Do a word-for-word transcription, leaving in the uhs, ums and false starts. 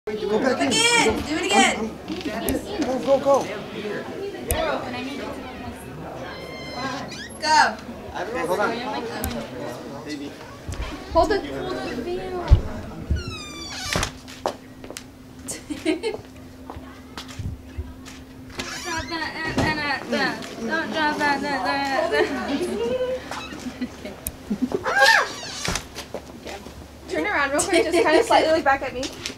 Go back in. Again. Do it again. Go, go, go. Go. Okay, hold on. Baby. Hold the, hold the veil. Drop that, that, that, that. Don't drop that, that, that, that. Turn around real quick, just kind of slightly look back at me.